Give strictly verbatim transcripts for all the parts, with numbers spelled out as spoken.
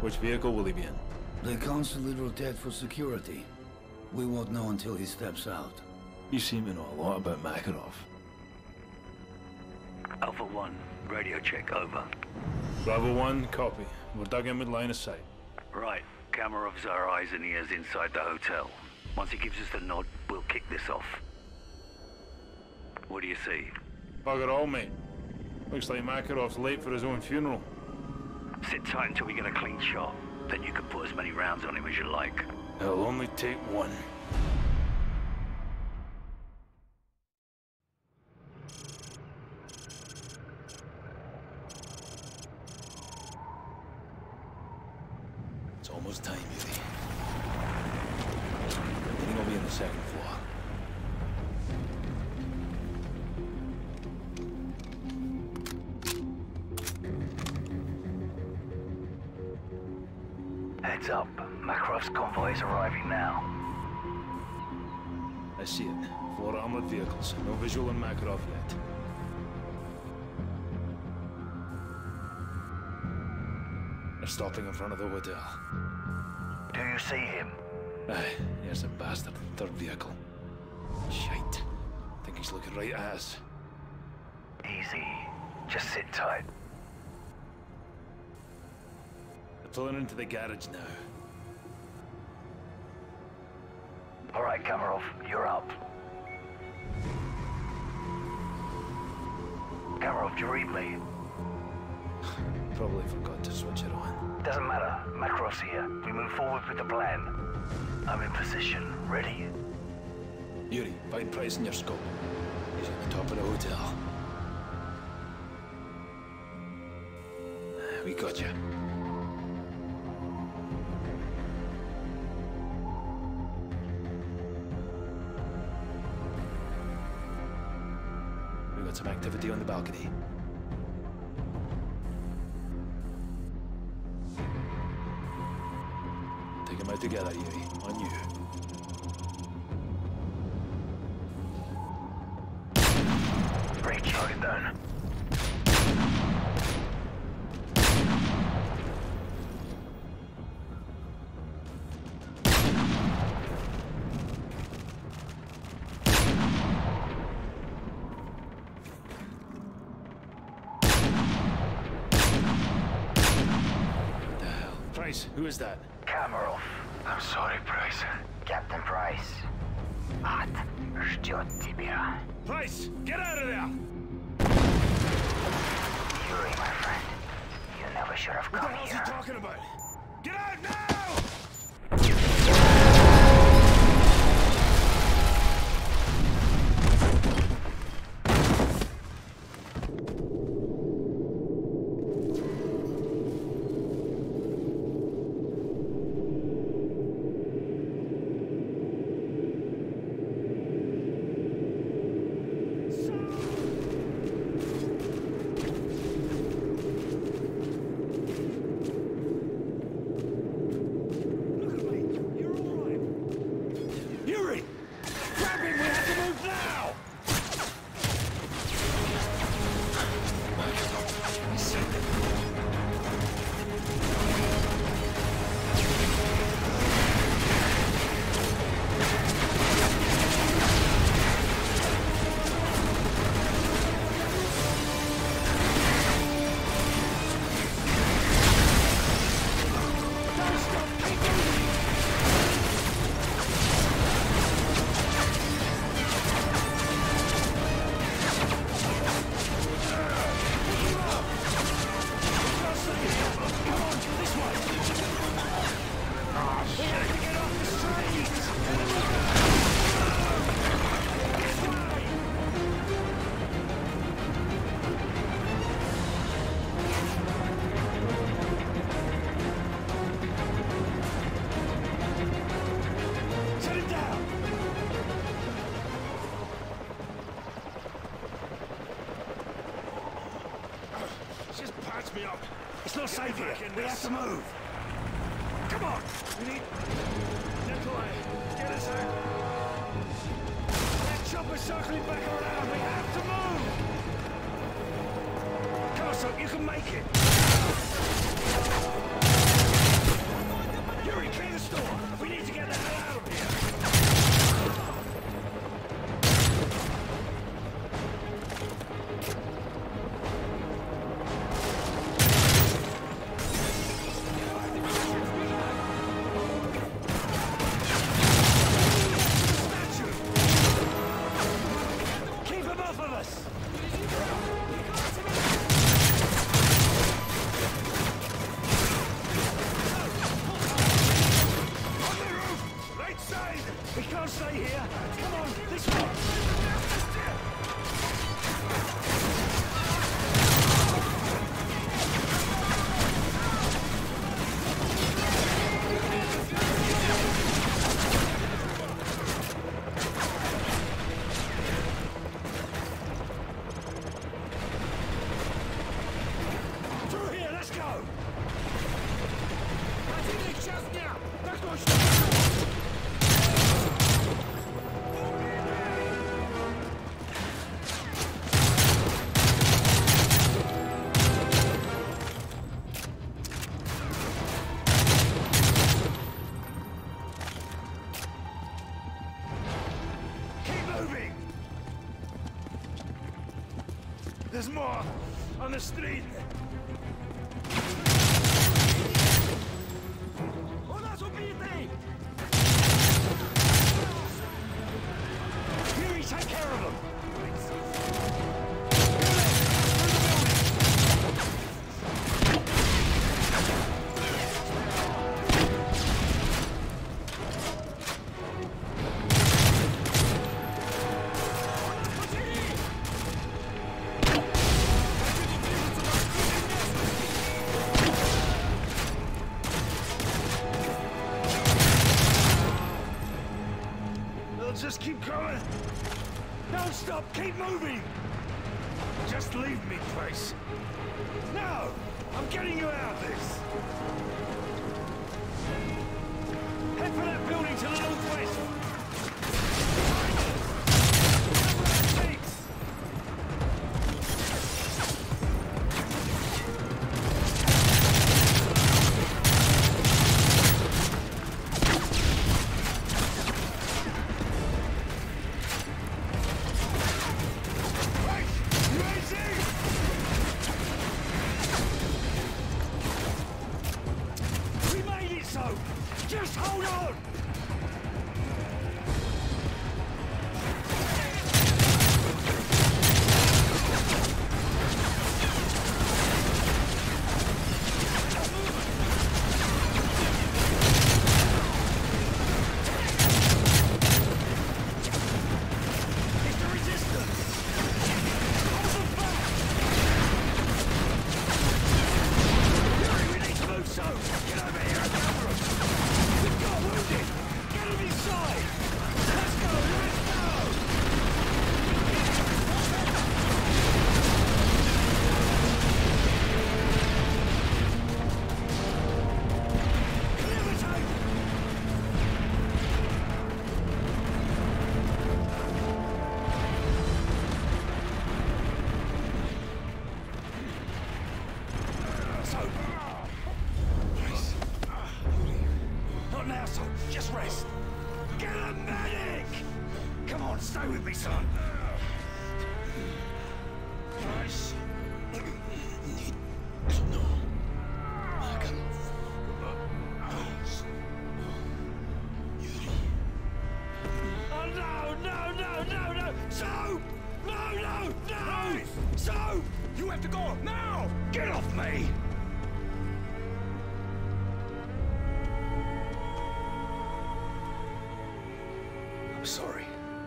Which vehicle will he be in? The Council rotate for security. We won't know until he steps out. You seem to know a lot about Makarov. Alpha one, radio check, over. Bravo one, copy. We're dug in with line of sight. Right. Kamarov's our eyes and ears inside the hotel. Once he gives us the nod, we'll kick this off. What do you see? Bugger all, mate. Looks like Makarov's late for his own funeral. Sit tight until we get a clean shot. Then you can put as many rounds on him as you like. It'll only take one. It's almost time, Yuri. I think I'll be on the second floor. Heads up. Makarov's convoy is arriving now. I see it. Four armored vehicles. No visual on Makarov yet. They're stopping in front of the hotel. Do you see him? Aye, here's a bastard. Third vehicle. Shite. I think he's looking right at us. Easy. Just sit tight. They're pulling into the garage now. All right, Kamarov, you're up. Kamarov, do you read me? Probably forgot to switch it on. Doesn't matter. Makarov's here. We move forward with the plan. I'm in position. Ready? Yuri, find Price in your scope. He's at the top of the hotel. We got you. We got some activity on the balcony. Take them out together, Yuri. On you. Breach, target down. What the hell? Price, who is that? Kamarov. I'm sorry, Price. Captain Price. Ад ждет тебя. Price, get out of there! Yuri, my friend. You never should have What the come hell's he here. talking about? Get out now! Me up. It's not safe here. We have to move. Come on. We need... Nikolai, get us out. That chopper's circling back around. We have to move. Carson, you can make it. stay here. Come on, this way. There's more on the street. Yuri, take care of them. Just keep going. Don't stop. Keep moving. Just leave me, Price. No! I'm getting you out of this. Head for that building to the northwest. Just hold on! Just rest. Get a medic! Come on, stay with me, son. Nice. Need to know. I can Yuri. Oh no, no, no, no, no! So! No, no, no! So! You have to go now! Get off me! I'm sorry.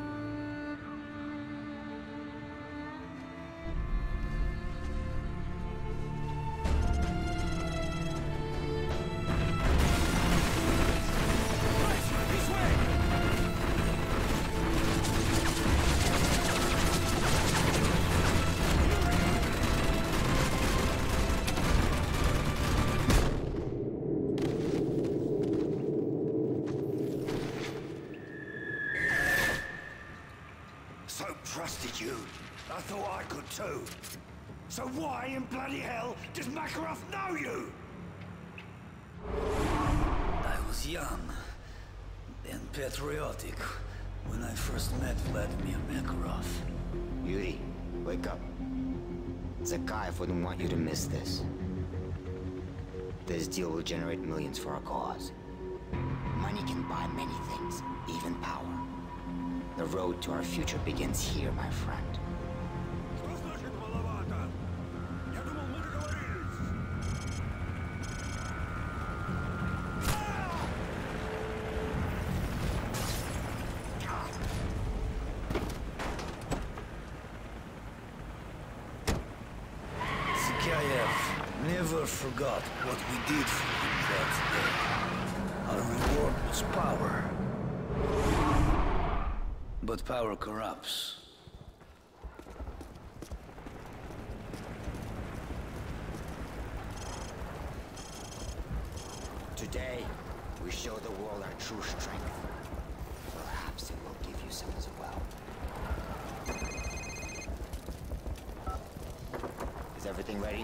Trusted you. I thought I could too. So why in bloody hell does Makarov know you? I was young and patriotic when I first met Vladimir Makarov. Yuri, wake up. Zakhaev wouldn't want you to miss this. This deal will generate millions for our cause. Money can buy many things, even power. The road to our future begins here, my friend. never forgot what we did for him that day. Our reward was power. But power corrupts. Today, we show the world our true strength. Perhaps it will give you some as well. Is everything ready?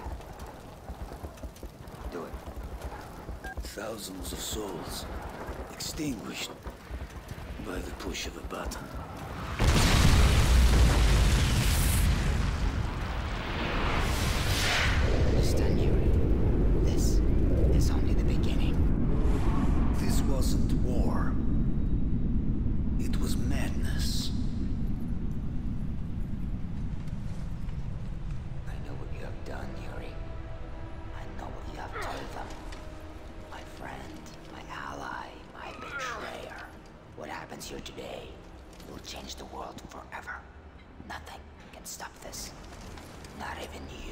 Do it. Thousands of souls extinguished by the push of a button. Understand, Yuri? This is only the beginning. This wasn't war. It was madness. I know what you have done, Yuri. I know what you have told them. My friend, my ally, my betrayer. What happens here today will change the world forever. Nothing can stop this. Not even you.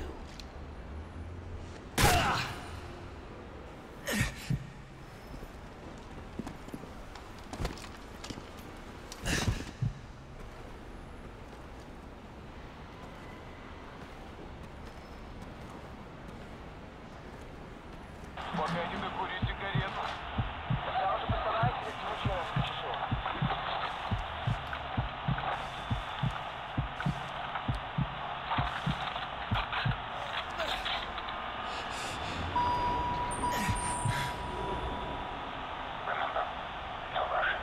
Пока не докурить сигарету. Я уже постараюсь через несколько часов. Remember, no rush.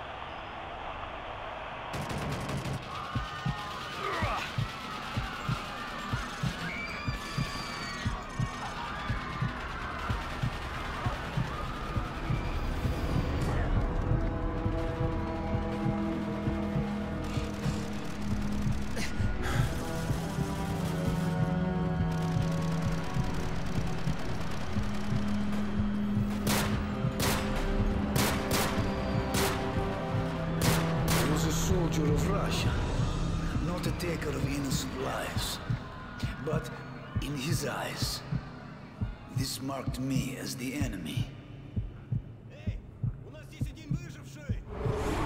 I was a soldier of Russia, not a taker of innocent lives. But in his eyes, this marked me as the enemy.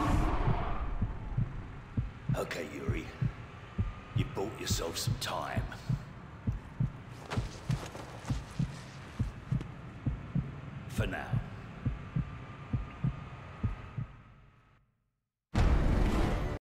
Okay, Yuri. You bought yourself some time.